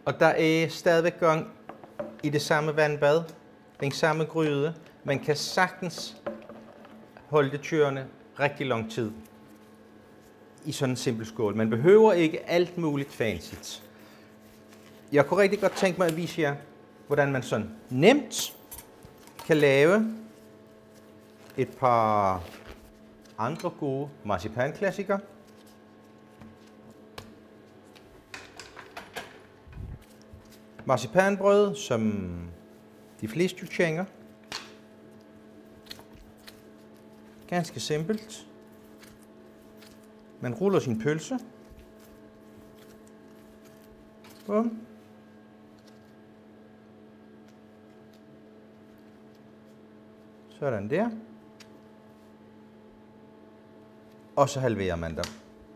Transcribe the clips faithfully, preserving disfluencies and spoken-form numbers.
Og der er stadigvæk gang i det samme vandbad, den samme gryde. Man kan sagtens holde det kørende rigtig lang tid i sådan en simpel skål. Man behøver ikke alt muligt fancy. Jeg kunne rigtig godt tænke mig at vise jer, hvordan man sådan nemt kan lave et par andre gode marcipanklassikere. Marcipanbrød, som de fleste jo kender. Ganske simpelt. Man ruller sin pølse. Bum. Sådan der. Og så halverer man dem.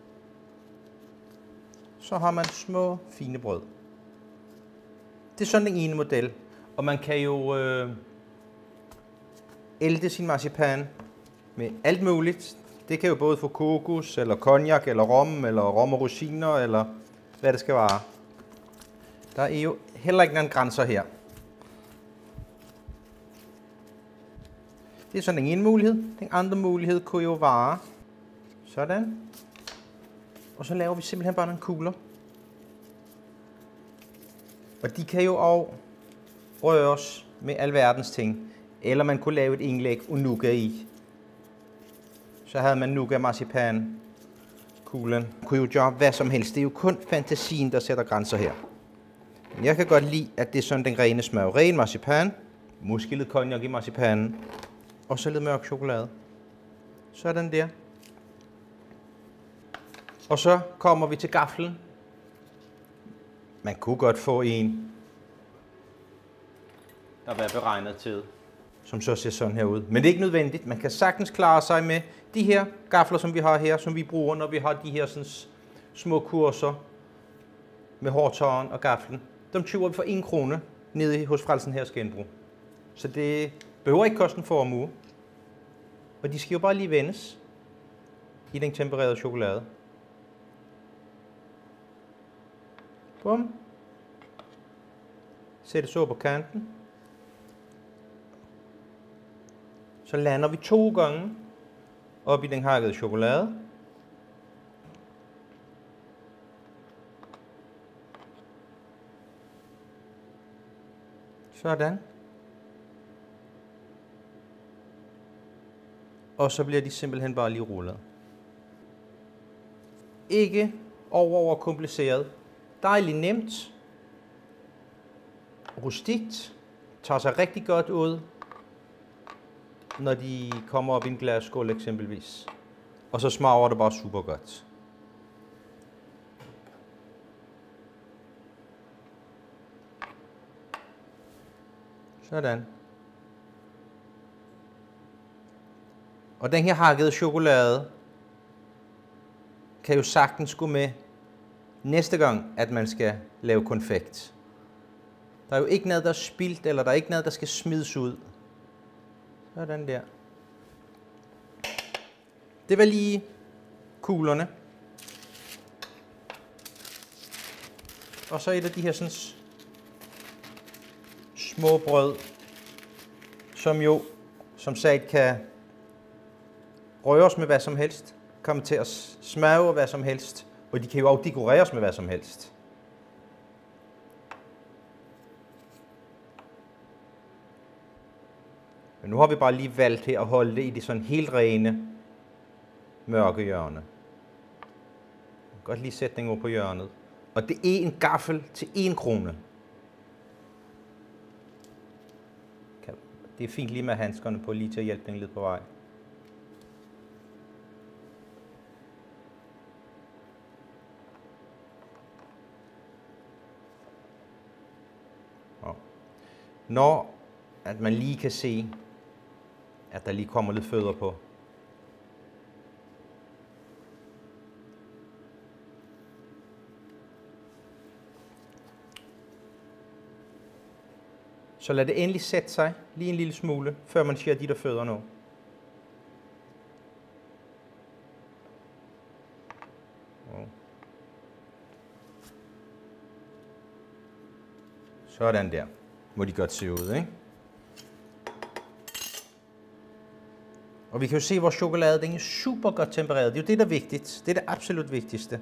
Så har man små, fine brød. Det er sådan den ene model. Og man kan jo øh, ælte sin marcipan med alt muligt. Det kan jo både få kokos, eller cognac, eller rom, eller rom og rosiner, eller hvad det skal være. Der er jo heller ikke nogen grænser her. Det er sådan den ene mulighed. Den andre mulighed kunne jo være sådan. Og så laver vi simpelthen bare nogle kugler. Og de kan jo også røres med alverdens ting. Eller man kunne lave et indlæg og nougat i. Så havde man nougat marcipan kuglen. Man kunne jo gøre hvad som helst. Det er jo kun fantasien, der sætter grænser her. Men jeg kan godt lide, at det er sådan den rene smør. Ren marcipan. Måske lidt cognac i marcipanen. Og så lidt mørk chokolade. Sådan der. Og så kommer vi til gaflen. Man kunne godt få en, der var beregnet til, som så ser sådan her ud. Men det er ikke nødvendigt. Man kan sagtens klare sig med de her gafler, som vi har her, som vi bruger, når vi har de her sådan, små kurser med hårtåren og gaflen. De køber vi for en krone nede hos Frelsen Herres Genbrug. Så det behøver ikke koste en formue. Og de skal jo bare lige vendes i den tempererede chokolade. Bum. Sæt det så på kanten. Så lander vi to gange op i den hakkede chokolade. Sådan. Og så bliver de simpelthen bare lige rullet. Ikke over over kompliceret. Dejligt nemt. Rustikt. Tager sig rigtig godt ud, når de kommer op i en glasskål eksempelvis. Og så smager det bare super godt. Sådan. Og den her hakkede chokolade kan jo sagtens gå med næste gang, at man skal lave konfekt. Der er jo ikke noget, der er spildt, eller der er ikke noget, der skal smides ud. Sådan der. Det var lige kuglerne. Og så et af de her sådan små brød, som jo, som sagt, kan røres med hvad som helst, komme til at smage hvad som helst, og de kan jo også dekoreres med hvad som helst. Men nu har vi bare lige valgt her at holde det i det sådan helt rene, mørke hjørne. Jeg kan godt lige sætte den over på hjørnet. Og det er en gaffel til en krone. Det er fint lige med handskerne på, lige til at hjælpe den lidt på vej. Når at man lige kan se, at der lige kommer lidt fødder på. Så lad det endelig sætte sig lige en lille smule, før man skærer de der fødder nu. Sådan der. Må de godt se ud, ikke? Og vi kan jo se, at vores chokolade den er super godt tempereret. Det er jo det, der er vigtigt. Det er det absolut vigtigste.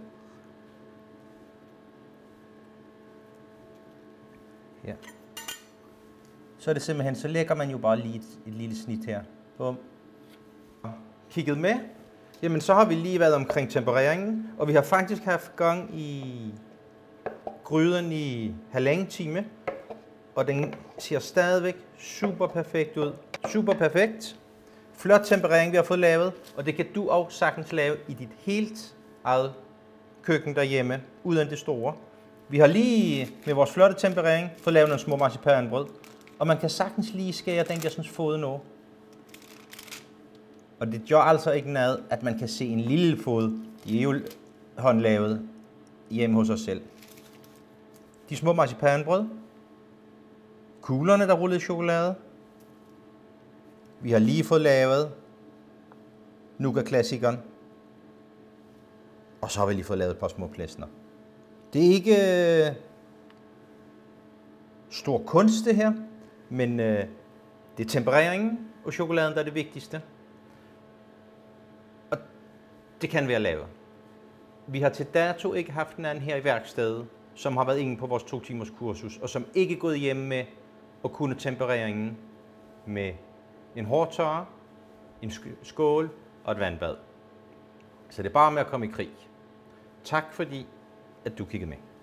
Her. Så er det simpelthen, så lægger man jo bare lige et, et lille snit her. Bum. Kigget med. Jamen, så har vi lige været omkring tempereringen, og vi har faktisk haft gang i gryden i halvanden time, og den ser stadigvæk super perfekt ud. Super perfekt. Flot temperering, vi har fået lavet, og det kan du også sagtens lave i dit helt eget køkken derhjemme, uden det store. Vi har lige med vores flotte temperering fået lavet nogle små marcipanbrød, og man kan sagtens lige skære den der sådan fod nu. Og det gør altså ikke noget, at man kan se en lille fod. De er jo håndlavet hjemme hos os selv. De små marcipanbrød. Kuglerne, der rullede i chokolade. Vi har lige fået lavet nougat-klassikeren. Og så har vi lige fået lavet et par små plesner. Det er ikke øh, stor kunst det her, men øh, det er tempereringen og chokoladen, der er det vigtigste. Og det kan være lavet. Vi har til dato ikke haft en anden her i værkstedet, som har været inde på vores to timers kursus, og som ikke er gået hjem med at kunne tempereringen med en hårdtørre, en skål og et vandbad. Så det er bare med at komme i krig. Tak fordi, at du kiggede med.